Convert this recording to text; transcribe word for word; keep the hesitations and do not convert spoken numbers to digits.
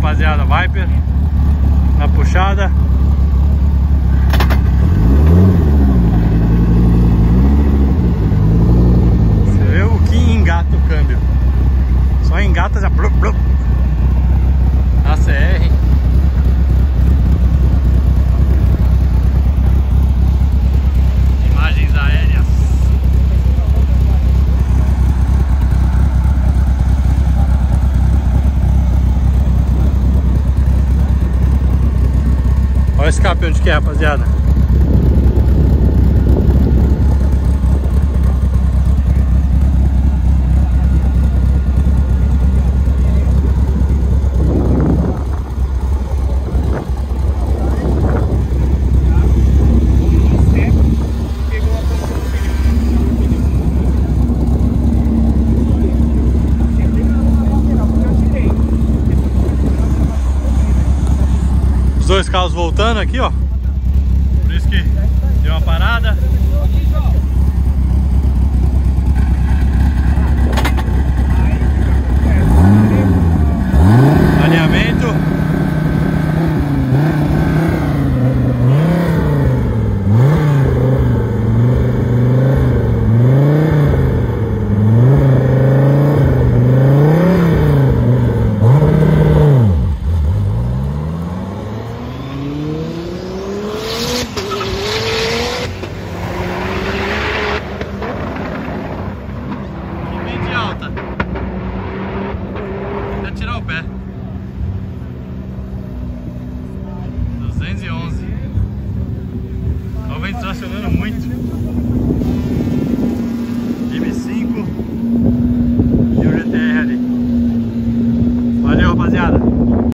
rapaziada, Viper na puxada. Você vê o que engata o câmbio. Só engata já blup, blup. A C R. Imagens aéreas. Olha o escape onde que é, rapaziada. Dois carros voltando aqui, ó. Por isso que deu uma parada. Alinhamento. Até tirar o pé. duzentos e onze. O vento tracionando muito. M cinco e o G T R ali. Valeu, rapaziada.